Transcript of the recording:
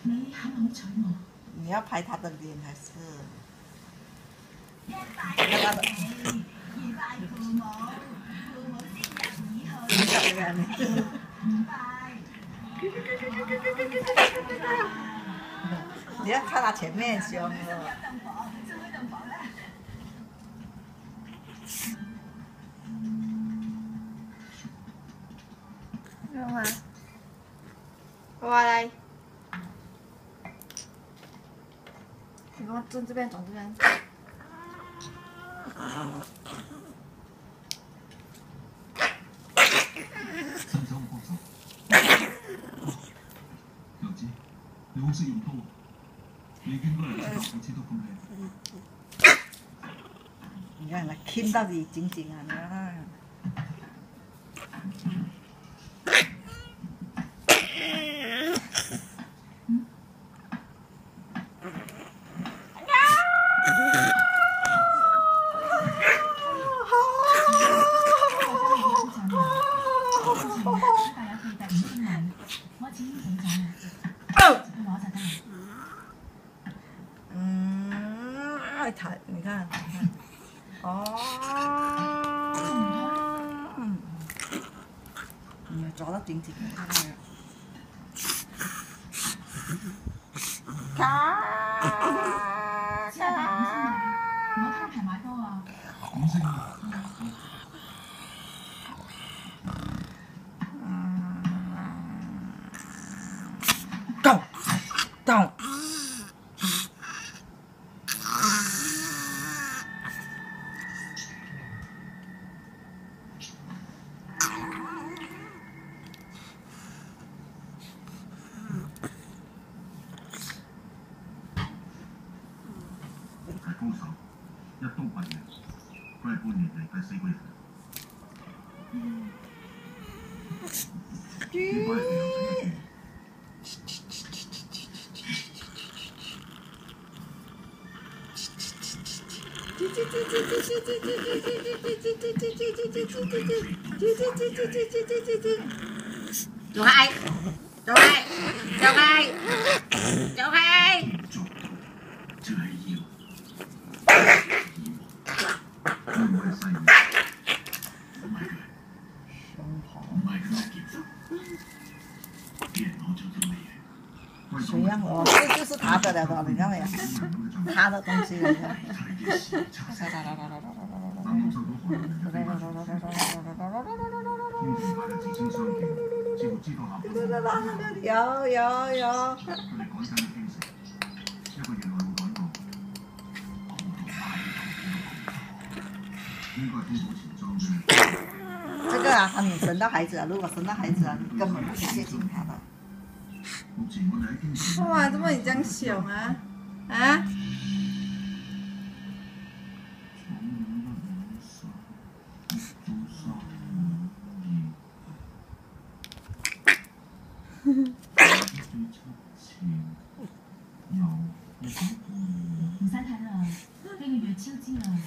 你肯唔肯娶我？ 你要拍他的脸还是？ 一拜父你，二拜父母，父母先人已去。五拜。 你要看他前面凶了。 干嘛？过来。你给我转这边，转这边。 伸手唔幫手。楊子，你好識用刀，你應該係知道好似都咁靚。 你看他亲到底紧紧啊！你看。太，你看，哦，你要抓得紧紧的，看到没有？咔！ 我攤平買多啊！ 點識啊？ 動動。 係高手，一刀斃命。佢係半年嚟第4個人。應該係佢有整得住。 走開，走開，走開，走開。 做就係要。佢唔係細路，唔係佢，唔係佢嘅傑作。啲人攞咗啲乜嘢？ 谁让我？这就是他的了，你看没有？他的东西了。有有有。这个啊，你生到孩子啊，如果生到孩子啊，你根本不可以接近他的。 哇，怎么你这样凶啊？啊？ 唔使睇啦，呢個月超支啦。